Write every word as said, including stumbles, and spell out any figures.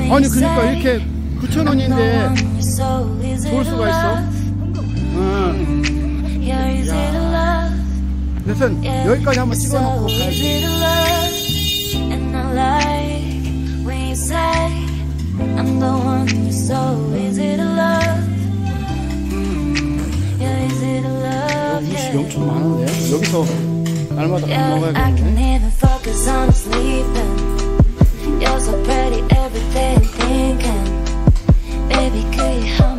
아니 그러니까 이렇게 구천 원인데 좋을 수가 있어? 응. 여튼 여기까지 한번 찍어놓고 가야지. 음식이 엄청 많은데 여기서 날마다 밥 먹어야겠네. You're so pretty every day I'm thinking, baby, could you hold